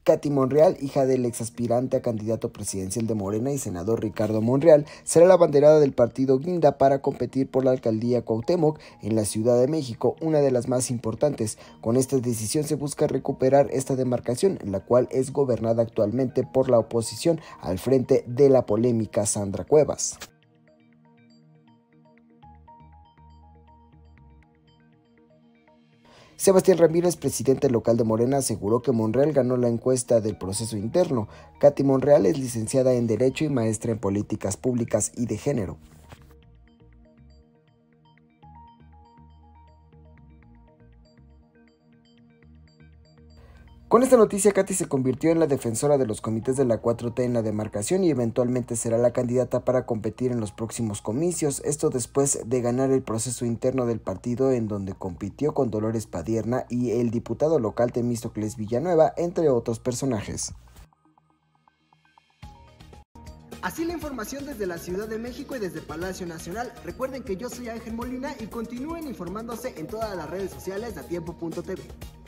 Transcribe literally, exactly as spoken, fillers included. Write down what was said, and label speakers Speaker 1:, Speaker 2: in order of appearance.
Speaker 1: Katy Monreal, hija del exaspirante a candidato presidencial de Morena y senador Ricardo Monreal, será la abanderada del partido Guinda para competir por la alcaldía Cuauhtémoc en la Ciudad de México, una de las más importantes. Con esta decisión se busca recuperar esta demarcación, en la cual es gobernada actualmente por la oposición al frente de la polémica Sandra Cuevas. Sebastián Ramírez, presidente local de Morena, aseguró que Monreal ganó la encuesta del proceso interno. Katy Monreal es licenciada en Derecho y maestra en Políticas Públicas y de Género. Con esta noticia, Katy se convirtió en la defensora de los comités de la cuatro T en la demarcación y eventualmente será la candidata para competir en los próximos comicios, esto después de ganar el proceso interno del partido en donde compitió con Dolores Padierna y el diputado local Temístocles Villanueva, entre otros personajes.
Speaker 2: Así la información desde la Ciudad de México y desde Palacio Nacional. Recuerden que yo soy Ángel Molina y continúen informándose en todas las redes sociales de atiempo punto t v.